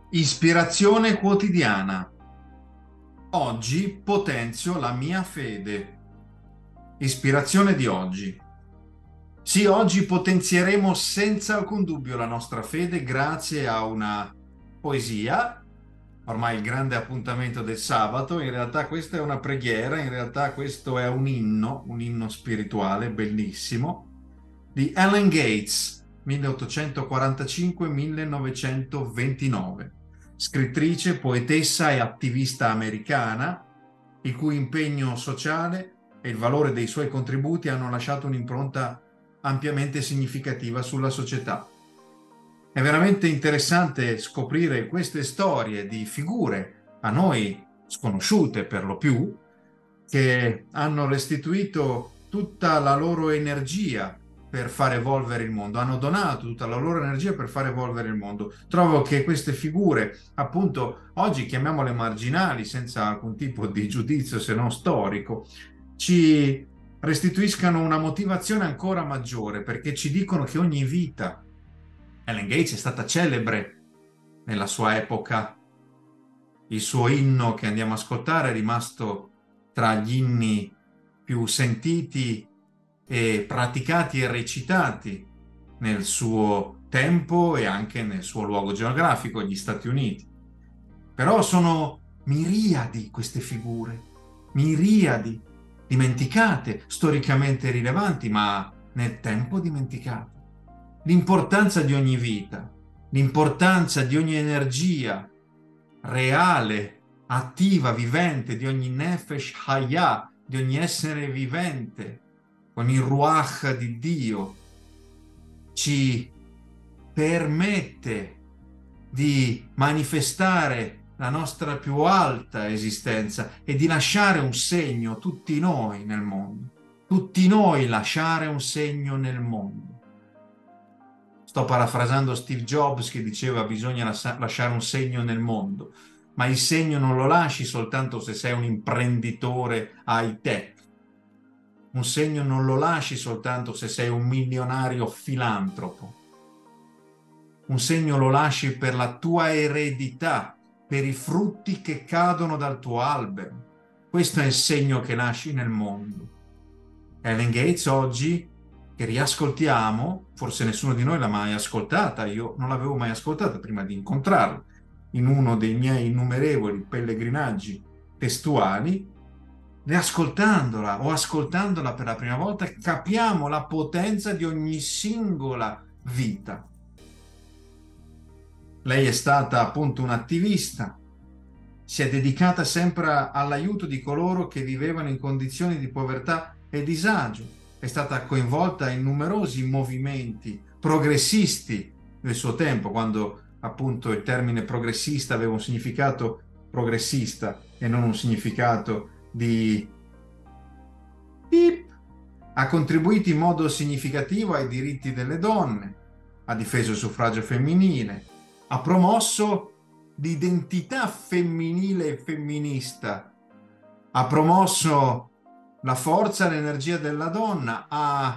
Ispirazione quotidiana. Oggi potenzio la mia fede. Ispirazione di oggi. Sì, oggi potenzieremo senza alcun dubbio la nostra fede grazie a una poesia, ormai il grande appuntamento del sabato. In realtà questa è una preghiera, in realtà questo è un inno spirituale bellissimo, di Ellen Gates, 1845-1929, scrittrice, poetessa e attivista americana, il cui impegno sociale e il valore dei suoi contributi hanno lasciato un'impronta ampiamente significativa sulla società. È veramente interessante scoprire queste storie di figure a noi sconosciute per lo più, che hanno restituito tutta la loro energia per far evolvere il mondo, hanno donato tutta la loro energia per far evolvere il mondo. Trovo che queste figure, appunto, oggi chiamiamole marginali, senza alcun tipo di giudizio se non storico, ci restituiscano una motivazione ancora maggiore perché ci dicono che ogni vita, Ellen Gates è stata celebre nella sua epoca, il suo inno che andiamo a ascoltare è rimasto tra gli inni più sentiti e praticati e recitati nel suo tempo e anche nel suo luogo geografico, gli Stati Uniti. Però sono miriadi queste figure, miriadi, dimenticate, storicamente rilevanti, ma nel tempo dimenticate. L'importanza di ogni vita, l'importanza di ogni energia reale, attiva, vivente, di ogni nefesh hayah, di ogni essere vivente, con il ruach di Dio, ci permette di manifestare la nostra più alta esistenza e di lasciare un segno, tutti noi nel mondo, tutti noi lasciare un segno nel mondo. Sto parafrasando Steve Jobs che diceva bisogna lasciare un segno nel mondo, ma il segno non lo lasci soltanto se sei un imprenditore high tech. Un segno non lo lasci soltanto se sei un milionario filantropo. Un segno lo lasci per la tua eredità, per i frutti che cadono dal tuo albero. Questo è il segno che lasci nel mondo. Ellen Gates oggi, che riascoltiamo, forse nessuno di noi l'ha mai ascoltata, io non l'avevo mai ascoltata prima di incontrarla, in uno dei miei innumerevoli pellegrinaggi testuali, riascoltandola o ascoltandola per la prima volta, capiamo la potenza di ogni singola vita. Lei è stata appunto un'attivista, si è dedicata sempre all'aiuto di coloro che vivevano in condizioni di povertà e disagio, è stata coinvolta in numerosi movimenti progressisti del suo tempo, quando appunto il termine progressista aveva un significato progressista e non un significato di pip. Ha contribuito in modo significativo ai diritti delle donne, ha difeso il suffragio femminile, ha promosso l'identità femminile e femminista, ha promosso la forza e l'energia della donna, ha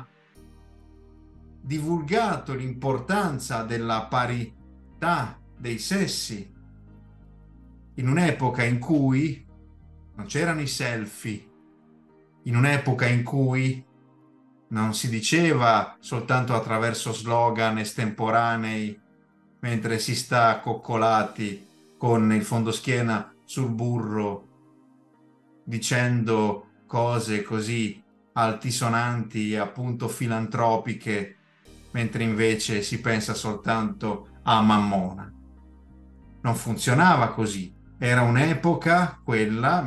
divulgato l'importanza della parità dei sessi in un'epoca in cui non c'erano i selfie, in un'epoca in cui non si diceva soltanto attraverso slogan estemporanei mentre si sta coccolati con il fondoschiena sul burro dicendo cose così altisonanti e appunto filantropiche, mentre invece si pensa soltanto a Mammona. Non funzionava così. Era un'epoca, quella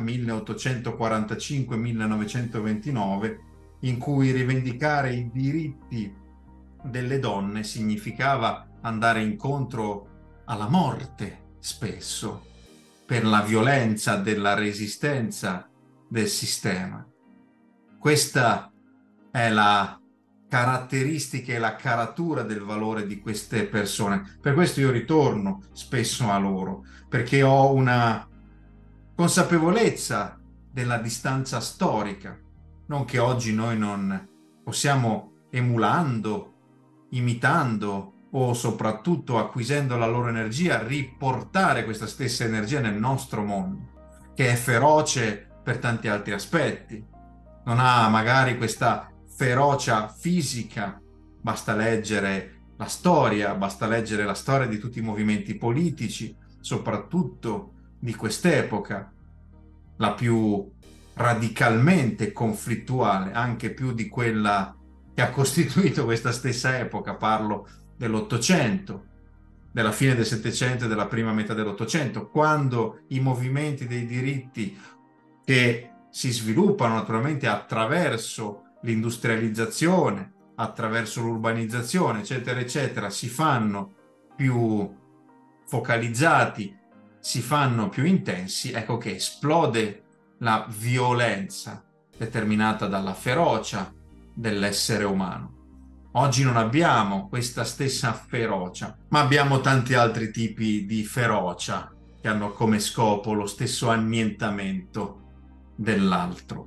1845-1929, in cui rivendicare i diritti delle donne significava andare incontro alla morte, spesso, per la violenza della resistenza del sistema. Questa è la caratteristica e la caratura del valore di queste persone. Per questo io ritorno spesso a loro, perché ho una consapevolezza della distanza storica. Non che oggi noi non possiamo, emulando, imitando o soprattutto acquisendo la loro energia, riportare questa stessa energia nel nostro mondo, che è feroce per tanti altri aspetti. Non ha magari questa ferocia fisica, basta leggere basta leggere la storia di tutti i movimenti politici, soprattutto di quest'epoca, la più radicalmente conflittuale, anche più di quella che ha costituito questa stessa epoca. Parlo dell'Ottocento, della fine del Settecento e della prima metà dell'Ottocento, quando i movimenti dei diritti che si sviluppano naturalmente attraverso l'industrializzazione, attraverso l'urbanizzazione, eccetera, eccetera, si fanno più focalizzati, si fanno più intensi, ecco che esplode la violenza determinata dalla ferocia dell'essere umano. Oggi non abbiamo questa stessa ferocia, ma abbiamo tanti altri tipi di ferocia che hanno come scopo lo stesso annientamento dell'altro.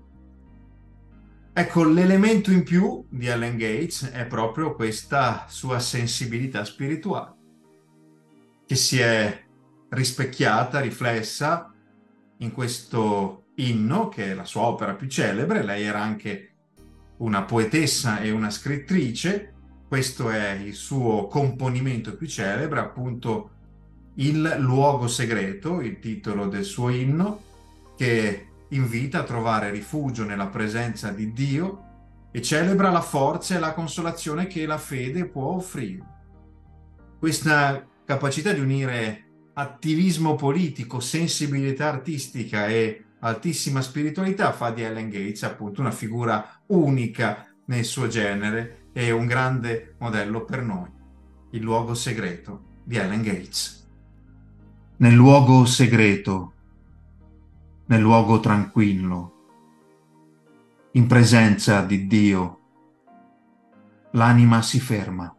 Ecco, l'elemento in più di Ellen Gates è proprio questa sua sensibilità spirituale, che si è rispecchiata, riflessa in questo inno, che è la sua opera più celebre. Lei era anche una poetessa e una scrittrice. Questo è il suo componimento più celebre, appunto Il luogo segreto, il titolo del suo inno, che invita a trovare rifugio nella presenza di Dio e celebra la forza e la consolazione che la fede può offrire. Questa capacità di unire attivismo politico, sensibilità artistica e altissima spiritualità fa di Ellen Gates appunto una figura unica nel suo genere e un grande modello per noi. Il luogo segreto di Ellen Gates. Nel luogo segreto, nel luogo tranquillo, in presenza di Dio, l'anima si ferma.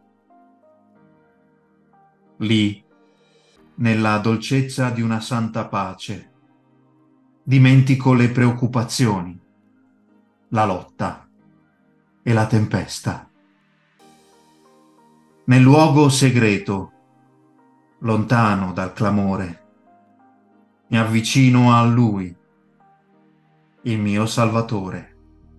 Lì, nella dolcezza di una santa pace, dimentico le preoccupazioni, la lotta e la tempesta. Nel luogo segreto, lontano dal clamore, mi avvicino a Lui, il mio Salvatore.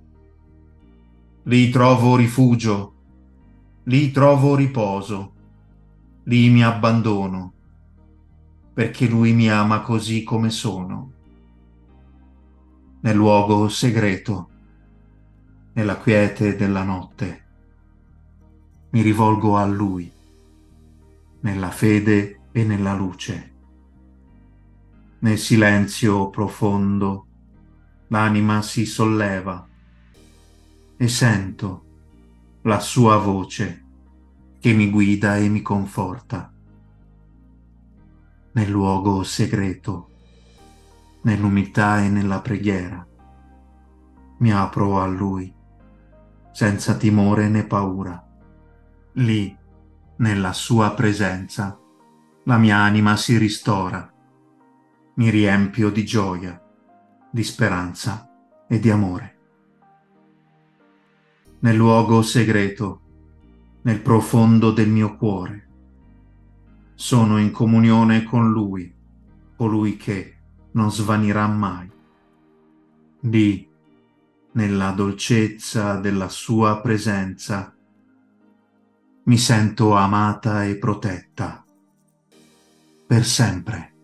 Lì trovo rifugio, lì trovo riposo, lì mi abbandono, perché Lui mi ama così come sono. Nel luogo segreto, nella quiete della notte, mi rivolgo a Lui, nella fede e nella luce. Nel silenzio profondo, l'anima si solleva e sento la sua voce che mi guida e mi conforta. Nel luogo segreto, nell'umiltà e nella preghiera, mi apro a Lui, senza timore né paura. Lì, nella sua presenza, la mia anima si ristora, mi riempio di gioia, di speranza e di amore. Nel luogo segreto, nel profondo del mio cuore, sono in comunione con Lui, colui che non svanirà mai. Lì, nella dolcezza della sua presenza, mi sento amata e protetta per sempre.